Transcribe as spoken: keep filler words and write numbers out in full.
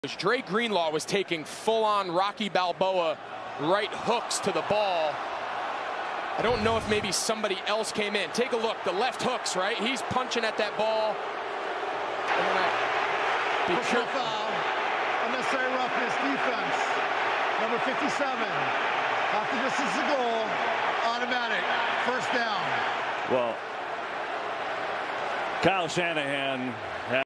Dre Greenlaw was taking full-on Rocky Balboa right hooks to the ball. I don't know if maybe somebody else came in. Take a look, the left hooks, right? He's punching at that ball. And then I, be Personal foul, unnecessary roughness, defense, number fifty-seven. After this is the goal, automatic, first down. Well, Kyle Shanahan